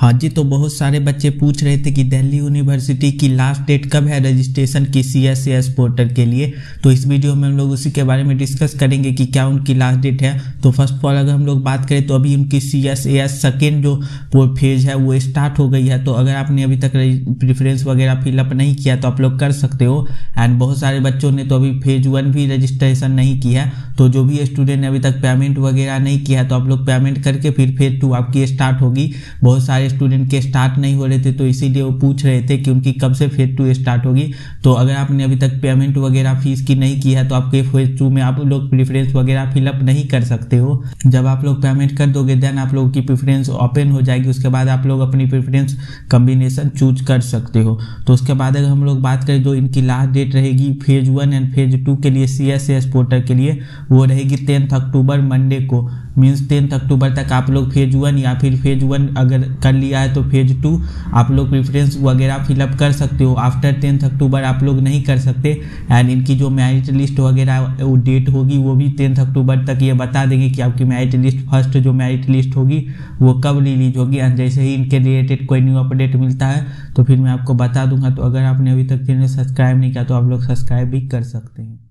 हाँ जी, तो बहुत सारे बच्चे पूछ रहे थे कि दिल्ली यूनिवर्सिटी की लास्ट डेट कब है रजिस्ट्रेशन की CSAS पोर्टल के लिए। तो इस वीडियो में हम लोग उसी के बारे में डिस्कस करेंगे कि क्या उनकी लास्ट डेट है। तो फर्स्ट ऑफ ऑल अगर हम लोग बात करें तो अभी उनकी CSAS सेकेंड जो फेज है वो स्टार्ट हो गई है। तो अगर आपने अभी तक प्रेफरेंस वगैरह फिलअप नहीं किया तो आप लोग कर सकते हो। एंड बहुत सारे बच्चों ने तो अभी फेज 1 भी रजिस्ट्रेशन नहीं किया है। तो जो भी स्टूडेंट ने अभी तक पेमेंट वगैरह नहीं किया है तो आप लोग पेमेंट करके फिर फेज 2 आपकी स्टार्ट होगी। बहुत सारे स्टूडेंट के स्टार्ट नहीं हो रहे थे तो इसीलिए वो पूछ रहे थे कि उनकी कब से फेज 2 स्टार्ट होगी। तो अगर आपने अभी तक पेमेंट वगैरह फीस की नहीं की है तो आपके फेज 2 में आप लोग प्रेफरेंस वगैरह फिलअप नहीं कर सकते हो। जब आप लोग पेमेंट कर दोगे देन आप लोगों की प्रेफरेंस ओपन हो जाएगी। उसके बाद आप लोग अपनी प्रेफरेंस कम्बिनेशन चूज कर सकते हो। तो उसके बाद अगर हम लोग बात करें जो इनकी लास्ट डेट रहेगी फेज 1 एंड फेज 2 के लिए CSAS पोर्टल के लिए वो रहेगी 10 अक्टूबर मंडे को। मीन्स 10 अक्टूबर तक आप लोग फेज 1 या फिर फेज 1 अगर कर लिया है तो फेज 2 आप लोग प्रेफरेंस वगैरह फिलअप कर सकते हो। आफ्टर 10 अक्टूबर आप लोग नहीं कर सकते। एंड इनकी जो मेरिट लिस्ट वगैरह वो डेट होगी वो भी 10 अक्टूबर तक ये बता देंगे कि आपकी मेरिट लिस्ट फर्स्ट जो मेरिट लिस्ट होगी वो कब रिलीज होगी। एंड जैसे ही इनके रिलेटेड कोई न्यू अपडेट मिलता है तो फिर मैं आपको बता दूंगा। तो अगर आपने अभी तक चैनल सब्सक्राइब नहीं किया तो आप लोग सब्सक्राइब भी कर सकते हैं।